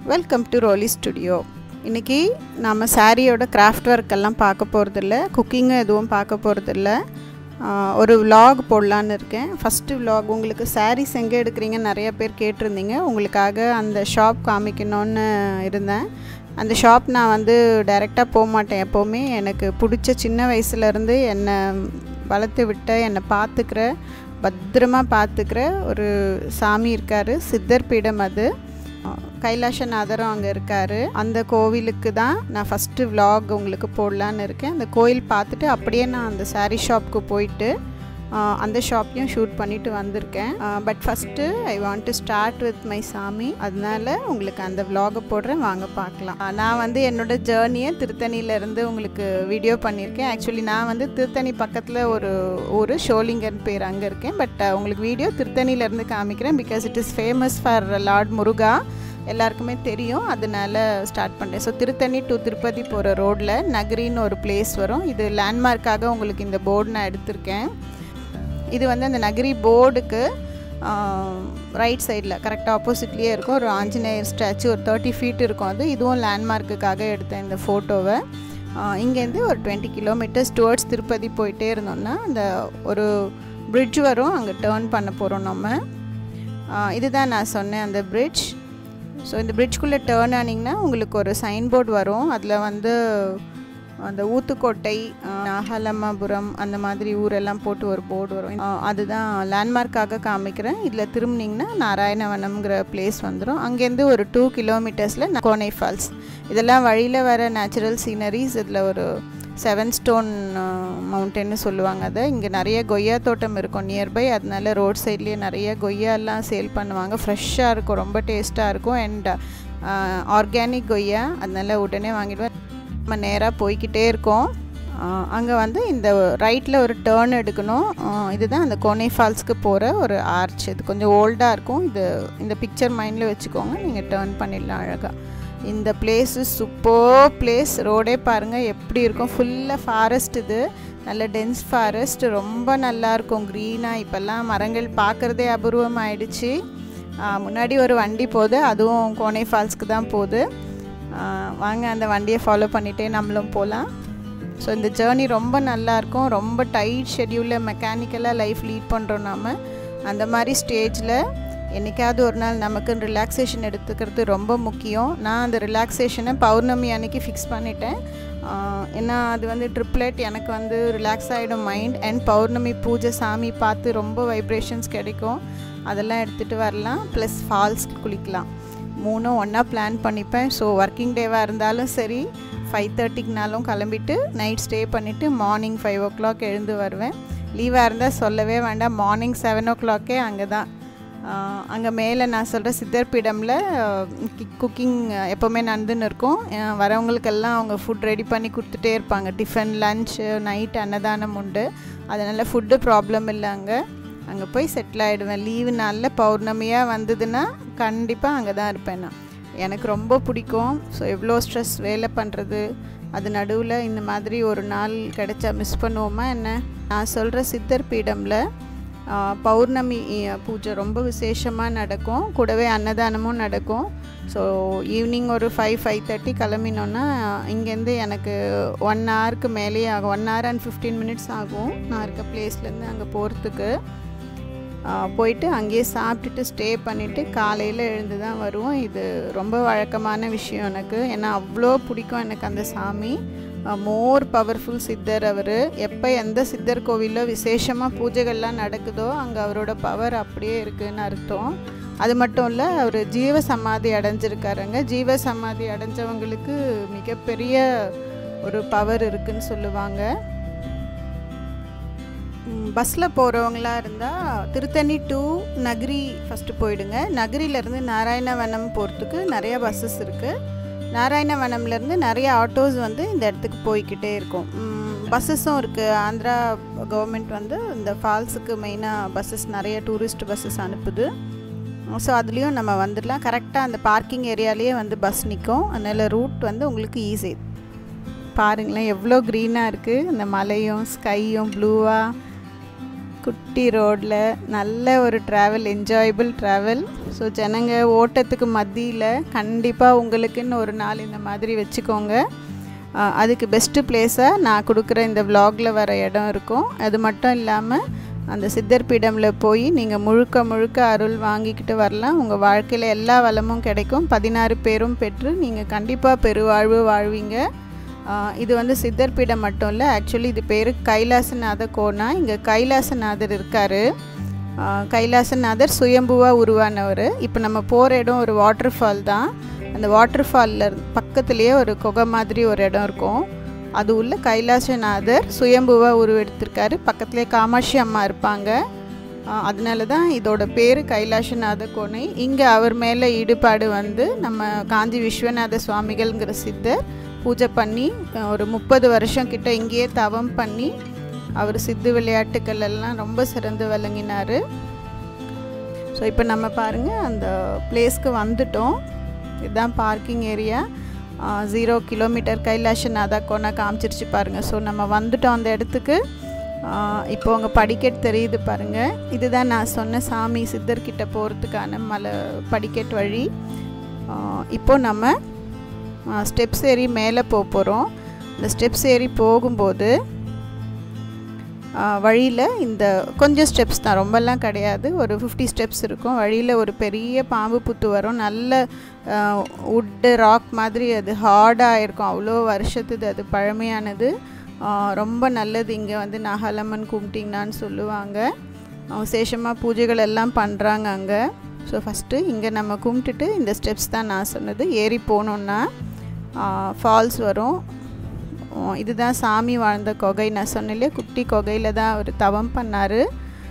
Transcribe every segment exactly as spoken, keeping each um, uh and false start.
Welcome to ரோலி studio. இன்றைக்கி நம்ம சாரியோட கிராஃப்ட் ஒர்க் எல்லாம் பார்க்க போகிறதில்ல, குக்கிங்கும் எதுவும் பார்க்க போகிறதில்ல. ஒரு விலாக் போடலான்னு இருக்கேன். ஃபஸ்ட்டு விலாக் உங்களுக்கு சாரீஸ் எங்கே எடுக்கிறீங்கன்னு நிறைய பேர் கேட்டிருந்தீங்க. உங்களுக்காக அந்த ஷாப் காமிக்கணுன்னு இருந்தேன். அந்த ஷாப் நான் வந்து டைரெக்டாக போக மாட்டேன் எப்போவுமே. எனக்கு பிடிச்ச சின்ன வயசுலேருந்து என்னை வளர்த்து விட்ட, என்னை பார்த்துக்கிற, பத்திரமாக பார்த்துக்கிற ஒரு சாமி இருக்கார், சித்தர் பீடம். அது கைலாசநாதரும் அங்கே இருக்கார். அந்த கோவிலுக்கு தான் நான் ஃபஸ்ட்டு விலாக் உங்களுக்கு போடலான்னு இருக்கேன். அந்த கோயில் பார்த்துட்டு அப்படியே நான் அந்த சாரீ ஷாப்புக்கு போயிட்டு அந்த ஷாப்பையும் ஷூட் பண்ணிவிட்டு வந்திருக்கேன். But first I want to start with my சாமி. அதனால உங்களுக்கு அந்த விலாகை போடுறேன், வாங்க பார்க்கலாம். நான் வந்து என்னோடய ஜேர்னியை திருத்தணியிலேருந்து உங்களுக்கு வீடியோ பண்ணியிருக்கேன். ஆக்சுவலி நான் வந்து திருத்தணி பக்கத்தில் ஒரு ஊர் ஷோலிங்கன் பேர், அங்கே இருக்கேன். பட் உங்களுக்கு வீடியோ திருத்தணியிலேருந்து காமிக்கிறேன். Because it is famous for Lord Muruga, எல்லாருக்குமே தெரியும். அதனால ஸ்டார்ட் பண்ணுறேன். ஸோ திருத்தணி டு திருப்பதி போகிற ரோட்டில் நகரின்னு ஒரு பிளேஸ் வரும். இது லேண்ட்மார்க்காக உங்களுக்கு இந்த போர்டு நான் எடுத்திருக்கேன். இது வந்து அந்த நகரி போர்டுக்கு ரைட் சைடில் கரெக்டாக ஆப்போசிட்லேயே இருக்கும் ஒரு ஆஞ்சநேயர் ஸ்டாச்சு, ஒரு தேர்ட்டி ஃபீட் இருக்கும். அது இதுவும் லேண்ட்மார்க்குக்காக எடுத்தேன் இந்த ஃபோட்டோவை. இங்கேருந்து ஒரு டுவெண்ட்டி கிலோமீட்டர்ஸ் டுவர்ட்ஸ் திருப்பதி போயிட்டே இருந்தோம்னா அந்த ஒரு பிரிட்ஜ் வரும், அங்கே டேர்ன் பண்ண போகிறோம் நம்ம. இதுதான் நான் சொன்னேன் அந்த பிரிட்ஜ். ஸோ இந்த பிரிட்ஜ்குள்ளே டேர்ன் ஆனிங்கன்னா உங்களுக்கு ஒரு சைன் போர்டு வரும். அதில் வந்து அந்த ஊத்துக்கோட்டை, நாகலமாபுரம் அந்த மாதிரி ஊரெல்லாம் போட்டு ஒரு போர்டு வரும். அதுதான் லேண்ட்மார்க்காக காமிக்கிறேன். இதில் திரும்பினீங்கன்னா நாராயணவனம்ங்கிற பிளேஸ் வந்துடும். அங்கேருந்து ஒரு டூ கிலோமீட்டர்ஸில் கோனை ஃபால்ஸ். இதெல்லாம் வழியில் வர நேச்சுரல் சீனரிஸ். இதில் ஒரு செவன் ஸ்டோன் மவுண்டன்னு சொல்லுவாங்க. அதை இங்கே நிறைய கொய்யா தோட்டம் இருக்கும் நியர்பை. அதனால ரோட் சைட்லேயே நிறைய கொய்யாலாம் சேல் பண்ணுவாங்க. ஃப்ரெஷ்ஷாக இருக்கும், ரொம்ப டேஸ்ட்டாக இருக்கும். அண்ட் ஆர்கானிக் கொய்யா, அதனால உடனே வாங்கிடுவேன். நம்ம நேராக போய்கிட்டே இருக்கோம். அங்கே வந்து இந்த ரைட்டில் ஒரு டேர்ன் எடுக்கணும். இதுதான் அந்த கோனை ஃபால்ஸ்க்கு போகிற ஒரு ஆர்ச். இது கொஞ்சம் ஓல்டாக இருக்கும். இது இந்த பிக்சர் மைண்டில் வச்சுக்கோங்க, நீங்கள் டேர்ன் பண்ணிடலாம் அழகாக. இந்த பிளேஸு சூப்பர் பிளேஸ். ரோடே பாருங்கள் எப்படி இருக்கும், ஃபுல்லாக ஃபாரஸ்ட். இது நல்ல டென்ஸ் ஃபாரஸ்ட், ரொம்ப நல்லாயிருக்கும் க்ரீனாக. இப்போல்லாம் மரங்கள் பார்க்குறதே அபூர்வம் ஆயிடுச்சு. முன்னாடி ஒரு வண்டி போகுது, அதுவும் கோனை ஃபால்ஸ்க்கு தான் போகுது. வாங்க அந்த வண்டியை ஃபாலோ பண்ணிகிட்டே நம்மளும் போகலாம். ஸோ இந்த ஜேர்னி ரொம்ப நல்லாயிருக்கும். ரொம்ப டைட் ஷெட்யூலில் மெக்கானிக்கலாக லைஃப் லீட் பண்ணுறோம் நம்ம. அந்த மாதிரி ஸ்டேஜில் என்றைக்காவது ஒரு நாள் நமக்கு ரிலாக்ஸேஷன் எடுத்துக்கிறது ரொம்ப முக்கியம். நான் அந்த ரிலாக்ஸேஷனை பௌர்ணமி அன்னைக்கு ஃபிக்ஸ் பண்ணிட்டேன். ஏன்னா அது வந்து ட்ரிப்ளெட், எனக்கு வந்து ரிலாக்ஸ் ஆகிடும் மைண்ட். அண்ட் பௌர்ணமி பூஜை, சாமி பார்த்து ரொம்ப வைப்ரேஷன்ஸ் கிடைக்கும். அதெல்லாம் எடுத்துகிட்டு வரலாம். ப்ளஸ் ஃபால்ஸ்க்கு குளிக்கலாம். மூணும் ஒன்றா பிளான் பண்ணிப்பேன். ஸோ ஒர்க்கிங் டேவாக இருந்தாலும் சரி, ஃபைவ் தேர்ட்டிக்குனாலும் கிளம்பிட்டு நைட் ஸ்டே பண்ணிவிட்டு மார்னிங் ஃபைவ் ஓ கிளாக் எழுந்து வருவேன். லீவாக இருந்தால் சொல்லவே வேண்டாம், மார்னிங் செவன் ஓ கிளாக்கே அங்கே தான். அங்கே மேலே நான் சொல்கிற சித்தர் பீடமில் குக்கிங் எப்போவுமே நடந்துன்னு இருக்கும். வரவங்களுக்கெல்லாம் அவங்க ஃபுட் ரெடி பண்ணி கொடுத்துட்டே இருப்பாங்க. டிஃபன், லன்ச்சு, நைட் அன்னதானம் உண்டு. அதனால் ஃபுட்டு ப்ராப்ளம் இல்லை. அங்கே அங்கே போய் செட்டில் ஆகிடுவேன். லீவு நாளில் பௌர்ணமியாக வந்ததுன்னா கண்டிப்பாக அங்கே தான் இருப்பேன் நான். எனக்கு ரொம்ப பிடிக்கும். ஸோ எவ்வளோ ஸ்ட்ரெஸ் வேலை பண்ணுறது, அது நடுவில் இந்த மாதிரி ஒரு நாள் கிடைச்சா மிஸ் பண்ணுவோமா என்ன? நான் சொல்கிற சித்தர் பீடமில் பௌர்ணமி பூஜை ரொம்ப விசேஷமாக நடக்கும். கூடவே அன்னதானமும் நடக்கும். ஸோ ஈவினிங் ஒரு ஃபைவ் ஃபைவ் தேர்ட்டி கிளம்பினோன்னா இங்கேருந்து எனக்கு ஒன் ஹவருக்கு மேலேயே ஆகும். One hour and fifteen minutes ஆகும் நான் இருக்க பிளேஸ்லேருந்து அங்கே போகிறதுக்கு. போயிட்டு அங்கேயே சாப்பிட்டுட்டு ஸ்டே பண்ணிவிட்டு காலையில் எழுந்து தான் வருவோம். இது ரொம்ப வழக்கமான விஷயம் எனக்கு. ஏன்னா அவ்வளோ பிடிக்கும் எனக்கு அந்த சாமி. மோர் பவர்ஃபுல் சித்தர் அவர். எப்போ எந்த சித்தர் கோவிலில் விசேஷமாக பூஜைகள்லாம் நடக்குதோ அங்கே அவரோட பவர் அப்படியே இருக்குதுன்னு அர்த்தம். அது மட்டும் இல்லை, அவர் ஜீவ சமாதி அடைஞ்சிருக்காருங்க. ஜீவ சமாதி அடைஞ்சவங்களுக்கு மிகப்பெரிய ஒரு பவர் இருக்குதுன்னு சொல்லுவாங்க. பஸ்ஸில் போகிறவங்களா இருந்தால் திருத்தணி டு நகரி ஃபஸ்ட்டு போயிடுங்க. நகரியிலேருந்து நாராயணவனம் போகிறதுக்கு நிறையா பஸ்ஸஸ் இருக்குது. நாராயணவனம்லேருந்து நிறைய ஆட்டோஸ் வந்து இந்த இடத்துக்கு போய்கிட்டே இருக்கும். பஸ்ஸஸும் இருக்குது. ஆந்திரா கவர்மெண்ட் வந்து இந்த ஃபால்ஸுக்கு மெயினாக பஸ்ஸஸ், நிறைய டூரிஸ்ட் பஸ்ஸஸ் அனுப்புது. ஸோ அதுலேயும் நம்ம வந்துடலாம். கரெக்டாக அந்த பார்க்கிங் ஏரியாலேயே வந்து பஸ் நிற்கும். அதனால் ரூட் வந்து உங்களுக்கு ஈஸி. பாருங்களேன் எவ்வளோ க்ரீனாக இருக்குது. இந்த மலையும் ஸ்கையும் ப்ளூவாக குட்டி ரோடில் நல்ல ஒரு ட்ராவல், என்ஜாயபிள் ட்ராவல். ஸோ ஜனங்க ஓட்டத்துக்கு மத்தியில் கண்டிப்பாக உங்களுக்குன்னு ஒரு நாள் இந்த மாதிரி வச்சுக்கோங்க. அதுக்கு பெஸ்ட்டு பிளேஸாக நான் கொடுக்குற இந்த விலாகில் வர இடம் இருக்கும். அது மட்டும் இல்லாமல் அந்த சித்தர் பீடமில் போய் நீங்கள் முழுக்க முழுக்க அருள் வாங்கிக்கிட்டு வரலாம். உங்கள் வாழ்க்கையில் எல்லா வளமும் கிடைக்கும். பதினாறு பேரும் பெற்று நீங்கள் கண்டிப்பாக பெருவாழ்வு வாழ்வீங்க. இது வந்து சித்தர் பீடம் மட்டும் இல்லை, ஆக்சுவலி இது பேர் கைலாசநாத கோனா. இங்கே கைலாசநாதர் இருக்கார். கைலாசநாதர் சுயம்புவாக உருவானவர். இப்போ நம்ம போகிற இடம் ஒரு வாட்டர் ஃபால் தான். அந்த வாட்டர் ஃபாலில் பக்கத்துலேயே ஒரு குகை மாதிரி ஒரு இடம் இருக்கும். அது உள்ள கைலாசநாதர் சுயம்புவாக உருவெடுத்திருக்காரு. பக்கத்துலேயே காமாட்சி அம்மா இருப்பாங்க. அதனால தான் இதோட பேர் கைலாசநாத கோனை. இங்கே அவர் மேலே ஈடுபாடு வந்து நம்ம காஞ்சி விஸ்வநாத சுவாமிகள்ங்கிற சித்தர் பூஜை பண்ணி ஒரு முப்பது வருஷம் கிட்ட இங்கேயே தவம் பண்ணி அவர் சித்து விளையாட்டுக்கள் எல்லாம் ரொம்ப சிறந்து விளங்கினார். ஸோ இப்போ நம்ம பாருங்கள் அந்த பிளேஸ்க்கு வந்துட்டோம். இதுதான் parking area. Zero kilometre Kailasanatha Kona காமிச்சிருச்சு பாருங்கள். ஸோ நம்ம வந்துட்டோம் அந்த இடத்துக்கு. இப்போ உங்கள் படிக்கட் தெரியுது பாருங்கள். இதுதான் நான் சொன்ன சாமி சித்தர்கிட்ட போகிறதுக்கான மலை படிக்கட் வழி. இப்போது நம்ம ஸ்டெப்ஸ் ஏறி மேலே போக போகிறோம். இந்த ஸ்டெப்ஸ் ஏறி போகும்போது வழியில் இந்த கொஞ்சம் ஸ்டெப்ஸ் தான், ரொம்பலாம் கிடையாது, ஒரு ஃபிஃப்டி ஸ்டெப்ஸ் இருக்கும். வழியில் ஒரு பெரிய பாம்பு புத்து வரும். நல்ல உட்டு ராக் மாதிரி, அது ஹார்டாக இருக்கும். அவ்வளோ வருஷத்துது, அது பழமையானது, ரொம்ப நல்லது. இங்கே வந்து நாகாலம்மன் கும்பிட்டிங்கன்னு சொல்லுவாங்க. விசேஷமாக பூஜைகள் எல்லாம் பண்ணுறாங்க அங்கே. ஸோ ஃபஸ்ட்டு இங்கே நம்ம கும்பிட்டுட்டு இந்த ஸ்டெப்ஸ் தான் நான் சொன்னது. ஏறி போனோன்னா ஃபால்ஸ் வரும். இதுதான் சாமி வாழ்ந்த கொகை. நான் சொன்னேன், குட்டி கொகையில் தான் அவர் தவம் பண்ணார்.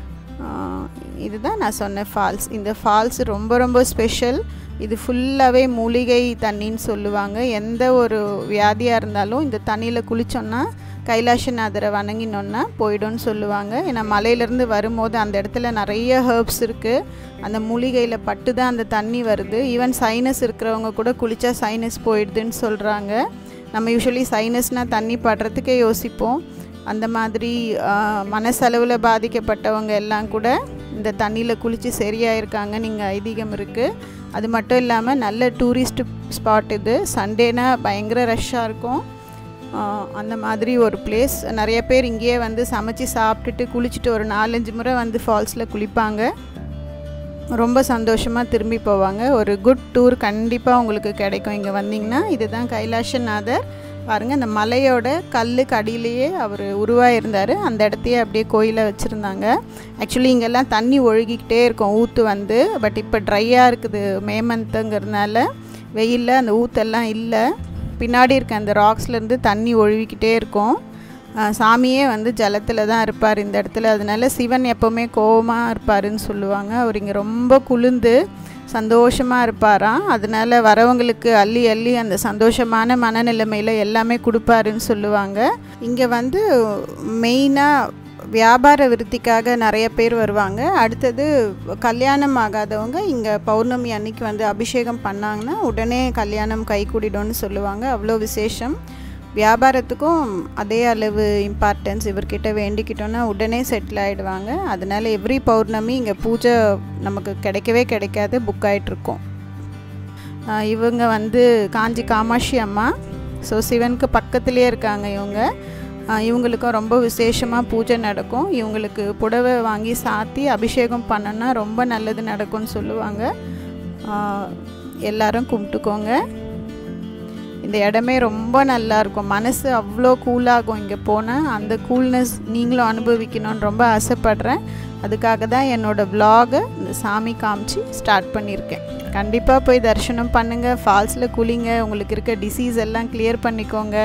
இதுதான் நான் சொன்ன ஃபால்ஸ். இந்த ஃபால்ஸ் ரொம்ப ரொம்ப ஸ்பெஷல். இது ஃபுல்லாகவே மூலிகை தண்ணின்னு சொல்லுவாங்க. எந்த ஒரு வியாதியாக இருந்தாலும் இந்த தண்ணியில் குளித்தோன்னா கைலாசநாதரை வணங்கினோன்னா போய்டும்னு சொல்லுவாங்க. ஏன்னா மலையிலேருந்து வரும்போது அந்த இடத்துல நிறைய ஹெர்ப்ஸ் இருக்குது. அந்த மூலிகையில் பட்டு தான் அந்த தண்ணி வருது. ஈவன் சைனஸ் இருக்கிறவங்க கூட குளித்தா சைனஸ் போயிடுதுன்னு சொல்கிறாங்க. நம்ம யூஸ்வலி சைனஸ்னால் தண்ணி படுறதுக்கே யோசிப்போம். அந்த மாதிரி மனசளவில் பாதிக்கப்பட்டவங்க எல்லாம் கூட இந்த தண்ணியில் குளித்து சரியாயிருக்காங்கன்னு இங்கே ஐதீகம் இருக்குது. அது மட்டும் இல்லாமல் நல்ல டூரிஸ்ட் ஸ்பாட் இது. சண்டேனா பயங்கர ரஷ்ஷாக இருக்கும். அந்த மாதிரி ஒரு பிளேஸ். நிறைய பேர் இங்கேயே வந்து சமைச்சு சாப்பிட்டுட்டு குளிச்சுட்டு ஒரு நாலஞ்சு முறை வந்து ஃபால்ஸில் குளிப்பாங்க. ரொம்ப சந்தோஷமாக திரும்பி போவாங்க. ஒரு குட் டூர் கண்டிப்பாக உங்களுக்கு கிடைக்கும் இங்கே வந்தீங்கன்னா. இதுதான் கைலாசநாதர் பாருங்கள். அந்த மலையோட கல்லுக்கு அடியிலேயே அவர் உருவாயிருந்தார். அந்த இடத்தையே அப்படியே கோயிலை வச்சுருந்தாங்க. ஆக்சுவலி இங்கெல்லாம் தண்ணி ஒழுகிக்கிட்டே இருக்கும், ஊற்று வந்து. பட் இப்போ ட்ரையாக இருக்குது, மே மந்த்துங்கிறதுனால வெயிலில் அந்த ஊற்றெல்லாம் இல்லை. பின்னாடி இருக்க அந்த ராக்ஸ்லேருந்து தண்ணி ஒழுகிக்கிட்டே இருக்கும். சாமியே வந்து ஜலத்தில் தான் இருப்பார் இந்த இடத்துல. அதனால சிவன் எப்போவுமே கோபமாக இருப்பாருன்னு சொல்லுவாங்க. அவர் இங்கே ரொம்ப குளிர்ந்து சந்தோஷமாக இருப்பாராம். அதனால் வரவங்களுக்கு அள்ளி அள்ளி அந்த சந்தோஷமான மனநிலைமையில் எல்லாமே கொடுப்பாருன்னு சொல்லுவாங்க. இங்கே வந்து மெயினாக வியாபார விருத்திக்காக நிறைய பேர் வருவாங்க. அடுத்தது கல்யாணம் ஆகாதவங்க இங்கே பௌர்ணமி அன்னைக்கு வந்து அபிஷேகம் பண்ணாங்கன்னா உடனே கல்யாணம் கை கூடிடும்னு சொல்லுவாங்க. அவ்வளோ விசேஷம். வியாபாரத்துக்கும் அதே அளவு இம்பார்ட்டன்ஸ். இவர்கிட்ட வேண்டிக்கிட்டோன்னா உடனே செட்டில் ஆகிடுவாங்க. அதனால் எவ்ரி பௌர்ணமி இங்கே பூஜை நமக்கு கிடைக்கவே கிடைக்காது, புக் ஆகிட்ருக்கோம். இவங்க வந்து காஞ்சி காமாட்சி அம்மா. ஸோ சிவனுக்கு பக்கத்துலேயே இருக்காங்க இவங்க. இவங்களுக்கும் ரொம்ப விசேஷமாக பூஜை நடக்கும். இவங்களுக்கு புடவை வாங்கி சாத்தி அபிஷேகம் பண்ணோன்னா ரொம்ப நல்லது நடக்கும்னு சொல்லுவாங்க. எல்லோரும் கும்பிட்டுக்கோங்க. இந்த இடமே ரொம்ப நல்லாயிருக்கும். மனசு அவ்வளோ கூலாகும் இங்கே போனால். அந்த கூல்னஸ் நீங்களும் அனுபவிக்கணும்னு ரொம்ப ஆசைப்பட்றேன். அதுக்காக தான் என்னோடய விலாகை இந்த சாமி காமிச்சு ஸ்டார்ட் பண்ணியிருக்கேன். கண்டிப்பாக போய் தரிசனம் பண்ணுங்கள், ஃபால்ஸில் குளிங்க, உங்களுக்கு இருக்க டிசீஸ் எல்லாம் கிளியர் பண்ணிக்கோங்க.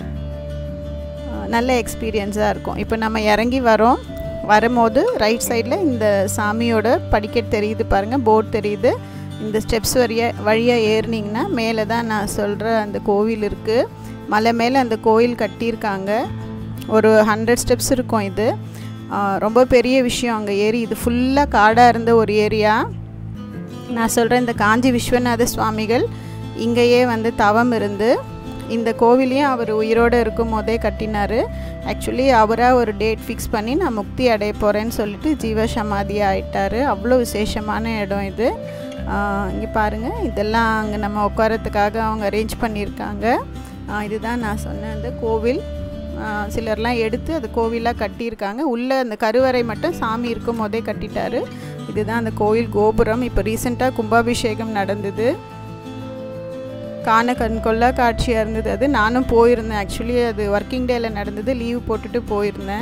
நல்ல எக்ஸ்பீரியன்ஸாக இருக்கும். இப்போ நம்ம இறங்கி வரோம். வரும்போது ரைட் சைடில் இந்த சாமியோட படிக்கட் தெரியுது பாருங்கள், போர்டு தெரியுது. இந்த ஸ்டெப்ஸ் வழியா வழியாக ஏறினீங்கன்னா மேலே தான் நான் சொல்கிற அந்த கோவில் இருக்குது. மலை மேலே அந்த கோயில் கட்டியிருக்காங்க. ஒரு ஹண்ட்ரட் ஸ்டெப்ஸ் இருக்கும். இது ரொம்ப பெரிய விஷயம் அங்கே ஏறி. இது ஃபுல்லாக காடாக இருந்த ஒரு ஏரியா. நான் சொல்கிறேன், இந்த காஞ்சி விஸ்வநாத சுவாமிகள் இங்கேயே வந்து தவம் இருந்து இந்த கோவிலையும் அவர் உயிரோடு இருக்கும் போதே கட்டினார். ஆக்சுவலி அவராக ஒரு டேட் ஃபிக்ஸ் பண்ணி நான் முக்தி அடைய போகிறேன்னு சொல்லிட்டு ஜீவ சமாதியாக ஆயிட்டார். அவ்வளோ விசேஷமான இடம் இது. இங்கே பாருங்கள், இதெல்லாம் அங்கே நம்ம உட்காரத்துக்காக அவங்க அரேஞ்ச் பண்ணியிருக்காங்க. இதுதான் நான் சொன்ன அந்த கோவில். சிலர்லாம் எடுத்து அது கோவிலாக கட்டியிருக்காங்க. உள்ளே அந்த கருவறை மட்டும் சாமி இருக்கும் போதே கட்டிட்டார். இதுதான் அந்த கோவில் கோபுரம். இப்போ ரீசெண்டாக கும்பாபிஷேகம் நடந்தது. காண கண்கொள்ளா காட்சியாக இருந்தது. அது நானும் போயிருந்தேன். ஆக்சுவலி அது ஒர்க்கிங் டேயில் நடந்தது. லீவ் போட்டுட்டு போயிருந்தேன்.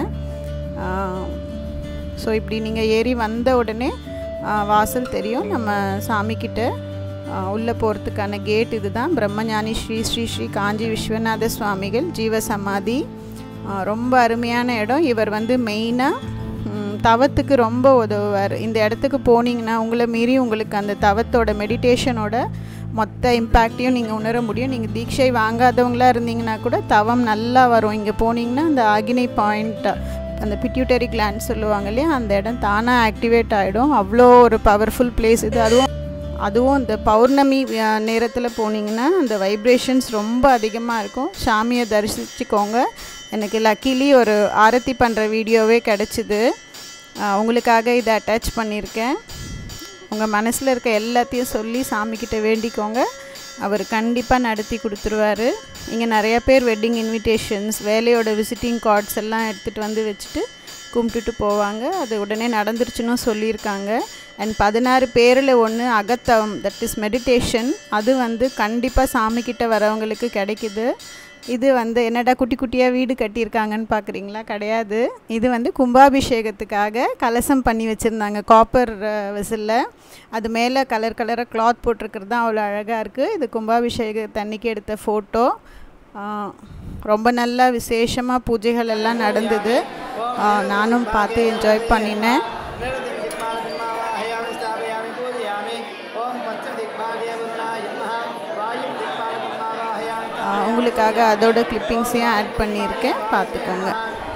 ஸோ இப்படி நீங்கள் ஏறி வந்த உடனே வாசல் தெரியும். நம்ம சாமிக்கிட்ட உள்ளே போகிறதுக்கான கேட் இது தான். பிரம்மஞானி ஸ்ரீ ஸ்ரீ ஸ்ரீ காஞ்சி விஸ்வநாத சுவாமிகள் ஜீவ சமாதி. ரொம்ப அருமையான இடம். இவர் வந்து மெயினாக தவத்துக்கு ரொம்ப உதவுவார். இந்த இடத்துக்கு போனீங்கன்னா உங்களை மீறி உங்களுக்கு அந்த தவத்தோட மெடிடேஷனோட மொத்த இம்பேக்டையும் நீங்கள் உணர முடியும். நீங்கள் தீட்சை வாங்காதவங்களாக இருந்தீங்கன்னா கூட தவம் நல்லா வரும். இங்கே போனீங்கன்னா அந்த ஆகினை பாயிண்ட், அந்த பிட்யூட்டரி கிளாண்ட் சொல்லுவாங்க இல்லையா, அந்த இடம் தானாக ஆக்டிவேட் ஆகிடும். அவ்வளோ ஒரு பவர்ஃபுல் பிளேஸ் இது. அதுவும் அதுவும் இந்த பௌர்ணமி நேரத்தில் போனீங்கன்னா அந்த வைப்ரேஷன்ஸ் ரொம்ப அதிகமாக இருக்கும். சாமியை தரிசிச்சுக்கோங்க. எனக்கு லக்கிலி ஒரு ஆரத்தி பண்ணுற வீடியோவே கிடச்சிது. உங்களுக்காக இதை அட்டாச் பண்ணியிருக்கேன். உங்கள் மனசில் இருக்க எல்லாத்தையும் சொல்லி சாமிக்கிட்ட வேண்டிக்கோங்க. அவர் கண்டிப்பாக நடத்தி கொடுத்துருவார். இங்கே நிறையா பேர் வெட்டிங் இன்விடேஷன்ஸ், வேலையோட விசிட்டிங் கார்ட்ஸ் எல்லாம் எடுத்துகிட்டு வந்து வச்சுட்டு கும்பிட்டுட்டு போவாங்க. அது உடனே நடந்துருச்சுன்னு சொல்லியிருக்காங்க. அண்ட் பதினாறு பேரில் ஒன்று அகத்தவம், தட் இஸ் மெடிடேஷன். அது வந்து கண்டிப்பாக சாமிக்கிட்ட வரவங்களுக்கு கிடைக்குது. இது வந்து என்னடா குட்டி குட்டியாக வீடு கட்டியிருக்காங்கன்னு பார்க்குறீங்களா? கிடையாது. இது வந்து கும்பாபிஷேகத்துக்காக கலசம் பண்ணி வச்சுருந்தாங்க காப்பர் வெசலில். அது மேலே கலர் கலராக கிளாத் போட்டிருக்கிறது தான் அவ்வளோ அழகாக இருக்குது. இது கும்பாபிஷேக தண்ணிக்கு எடுத்த ஃபோட்டோ. ரொம்ப நல்லா விசேஷமாக பூஜைகள் எல்லாம் நடந்தது. நானும் பார்த்து என்ஜாய் பண்ணினேன். உங்களுக்காக அதோட கிளிப்பிங்ஸையும் ஆட் பண்ணியிருக்கேன், பார்த்துக்கோங்க.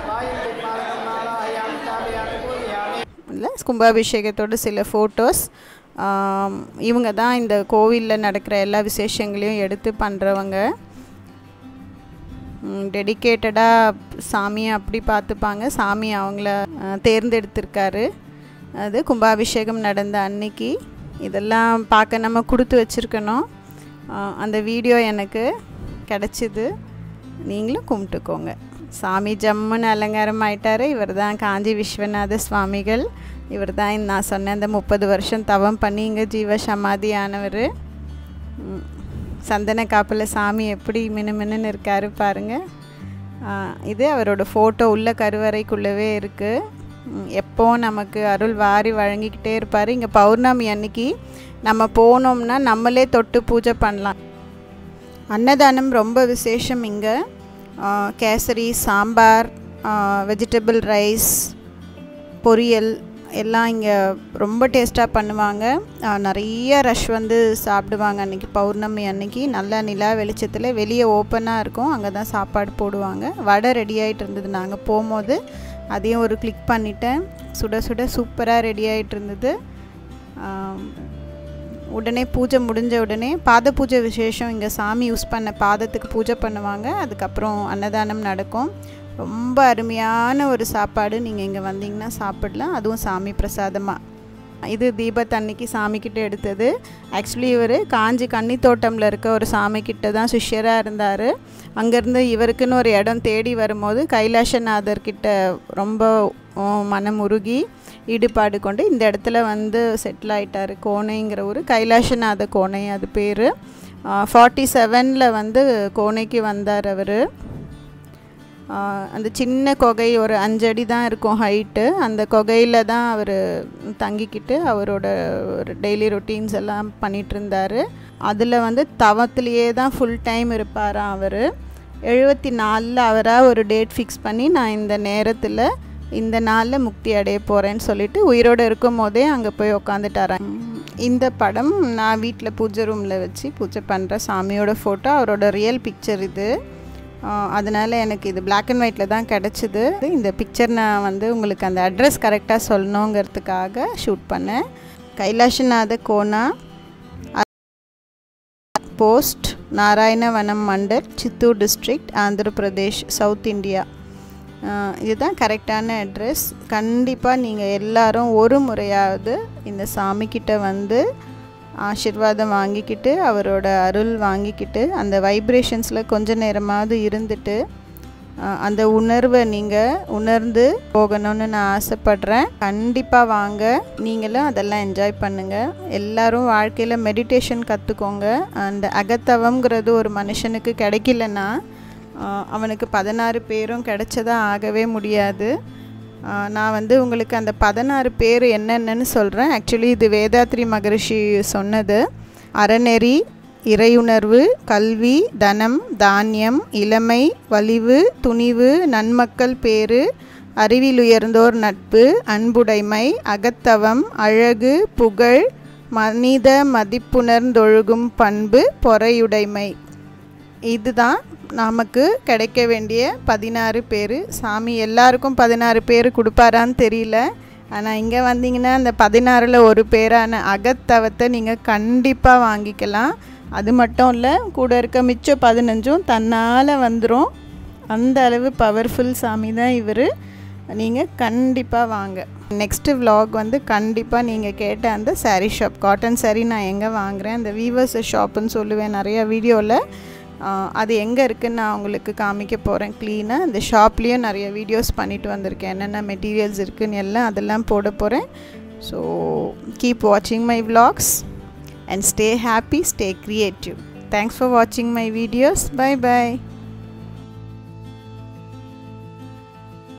இல்லை, கும்பாபிஷேகத்தோட சில ஃபோட்டோஸ். இவங்க தான் இந்த கோவிலில் நடக்கிற எல்லா விசேஷங்களையும் எடுத்து பண்ணுறவங்க. டெடிக்கேட்டடாக சாமியை அப்படி பார்த்துப்பாங்க. சாமி அவங்கள தேர்ந்தெடுத்திருக்காரு. அது கும்பாபிஷேகம் நடந்த அன்னைக்கு. இதெல்லாம் பார்க்க நம்ம கொடுத்து வச்சுருக்கணும். அந்த வீடியோ எனக்கு கிடச்சிது. நீங்களும் கும்பிட்டுக்கோங்க. சாமி ஜம்முன்னு அலங்காரம் ஆயிட்டார். இவர் தான் காஞ்சி விஸ்வநாத சுவாமிகள். இவர் தான் நான் சொன்ன அந்த முப்பது வருஷம் தவம் பண்ணி இங்கே ஜீவ சமாதி ஆனவர். சந்தன காப்பில் சாமி எப்படி மினு மினுன்னு இருக்காரு பாருங்கள். இது அவரோட ஃபோட்டோ உள்ள கருவறைக்குள்ளவே இருக்குது. எப்போ நமக்கு அருள் வாரி வழங்கிக்கிட்டே இருப்பார். இங்கே பௌர்ணமி அன்னைக்கு நம்ம போனோம்னா நம்மளே தொட்டு பூஜை பண்ணலாம். அன்னதானம் ரொம்ப விசேஷம். இங்கே கேசரி, சாம்பார், வெஜிடபிள் ரைஸ், பொரியல் எல்லாம் இங்கே ரொம்ப டேஸ்ட்டாக பண்ணுவாங்க. நிறைய ரஷ் வந்து சாப்பிடுவாங்க அன்றைக்கி பௌர்ணமி அன்னைக்கு. நல்லா நிலா வெளிச்சத்தில் வெளியே ஓப்பனாக இருக்கும். அங்கே தான் சாப்பாடு போடுவாங்க. வடை ரெடி ஆகிட்டு இருந்தது. நாங்கள் போகும்போது அதையும் ஒரு கிளிக் பண்ணிட்டேன். சுட சுட சூப்பராக ரெடி ஆகிட்டு இருந்தது. உடனே பூஜை முடிஞ்ச உடனே பாத பூஜை விசேஷம். இங்கே சாமி யூஸ் பண்ண பாதத்துக்கு பூஜை பண்ணுவாங்க. அதுக்கப்புறம் அன்னதானம் நடக்கும். ரொம்ப அருமையான ஒரு சாப்பாடு. நீங்கள் இங்கே வந்தீங்கன்னா சாப்பிடலாம். அதுவும் சாமி பிரசாதமாக. இது தீபத்தன்னைக்கு சாமிக்கிட்ட எடுத்தது. ஆக்சுவலி இவர் காஞ்சி கன்னி தோட்டமில் இருக்க ஒரு சாமிக்கிட்ட தான் சிஷ்யராக இருந்தார். அங்கேருந்து இவருக்குன்னு ஒரு இடம் தேடி வரும்போது கைலாசநாதர்கிட்ட ரொம்ப மனம் உருகி ஈடுபாடு கொண்டு இந்த இடத்துல வந்து செட்டில் ஆகிட்டார். கோனைங்கிற ஒரு கைலாசநாத கோனை அது பேர். ஃபார்ட்டி செவனில் வந்து கோனைக்கு வந்தார் அவர். அந்த சின்ன குகை ஒரு அஞ்சடி தான் இருக்கும் ஹைட்டு. அந்த குகையில் தான் அவர் தங்கிக்கிட்டு அவரோட ஒரு டெய்லி ரொட்டீன்ஸ் எல்லாம் பண்ணிகிட்டு இருந்தார். அதில் வந்து தவத்திலேயே தான் ஃபுல் டைம் இருப்பாராம் அவர். எழுபத்தி நாலில் அவராக ஒரு டேட் ஃபிக்ஸ் பண்ணி நான் இந்த நேரத்தில் இந்த நாளில் முக்தி அடைய போகிறேன்னு சொல்லிட்டு உயிரோடு இருக்கும் போதே அங்கே போய் உக்காந்துட்டாரான். இந்த படம் நான் வீட்டில் பூஜை ரூமில் வச்சு பூஜை பண்ணுற சாமியோட ஃபோட்டோ. அவரோட ரியல் பிக்சர் இது. அதனால் எனக்கு இது பிளாக் அண்ட் ஒயிட்டில் தான் கிடச்சிது. இந்த பிக்சர் நான் வந்து உங்களுக்கு அந்த அட்ரஸ் கரெக்டாக சொல்லணுங்கிறதுக்காக ஷூட் பண்ணேன். Kailasanatha Kona post, Narayanavanam mandal, Chittoor district, Andhra Pradesh, south India. இதுதான் கரெக்டான அட்ரஸ். கண்டிப்பாக நீங்கள் எல்லாரும் ஒரு முறையாவது இந்த சாமிக்கிட்ட வந்து ஆசீர்வாதம் வாங்கிக்கிட்டு அவரோட அருள் வாங்கிக்கிட்டு அந்த வைப்ரேஷன்ஸில் கொஞ்ச நேரமாவது இருந்துட்டு அந்த உணர்வை நீங்கள் உணர்ந்து போகணும்னு நான் ஆசைப்பட்றேன். கண்டிப்பாக வாங்க, நீங்களும் அதெல்லாம் என்ஜாய் பண்ணுங்கள். எல்லோரும் வாழ்க்கையில் மெடிடேஷன் கற்றுக்கோங்க. அந்த அகத்தவங்கிறது ஒரு மனுஷனுக்கு கிடைக்கலன்னா அவனுக்கு பதினாறு பேரும் கிடைச்சதா ஆகவே முடியாது. நான் வந்து உங்களுக்கு அந்த பதினாறு பேர் என்னென்னு சொல்கிறேன். ஆக்சுவலி இது வேதாத்ரி மகரிஷி சொன்னது. அறநெறி, இறையுணர்வு, கல்வி, தனம், தானியம், இளமை, வலிவு, துணிவு, நன்மக்கள் பேறு, அறிவில் உயர்ந்தோர் நட்பு, அன்புடைமை, அகத்தவம், அழகு, புகழ், மனித மதிப்புணர்ந்தொழுகும் பண்பு, பொறையுடைமை. இதுதான் நமக்கு கிடைக்க வேண்டிய பதினாறு பேர். சாமி எல்லாருக்கும் பதினாறு பேர் கொடுப்பாரான்னு தெரியல. ஆனால் இங்கே வந்தீங்கன்னா அந்த பதினாறில் ஒரு பேரான அகத்தவத்தை நீங்கள் கண்டிப்பாக வாங்கிக்கலாம். அது மட்டும் இல்லை, கூட இருக்க மிச்சம் பதினஞ்சும் தன்னால் வந்துடும். அந்த அளவு பவர்ஃபுல் சாமி தான் இவர். நீங்கள் கண்டிப்பாக வாங்க. நெக்ஸ்ட்டு விலாக் வந்து கண்டிப்பாக நீங்கள் கேட்ட அந்த சாரீ ஷாப், காட்டன் சாரீ நான் எங்கே வாங்குகிறேன், அந்த வீவர்ஸ் ஷாப்புன்னு சொல்லுவேன் நிறையா வீடியோவில். அது எங்கே இருக்குதுன்னு நான் உங்களுக்கு காமிக்க போகிறேன் க்ளீனாக. அந்த ஷாப்லேயும் நிறைய வீடியோஸ் பண்ணிட்டு வந்திருக்கேன், என்னென்ன மெட்டீரியல்ஸ் இருக்குதுன்னு எல்லாம் அதெல்லாம் போட போகிறேன். ஸோ கீப் வாட்சிங் my vlogs and stay happy, stay creative. Thanks for watching my videos. Bye bye.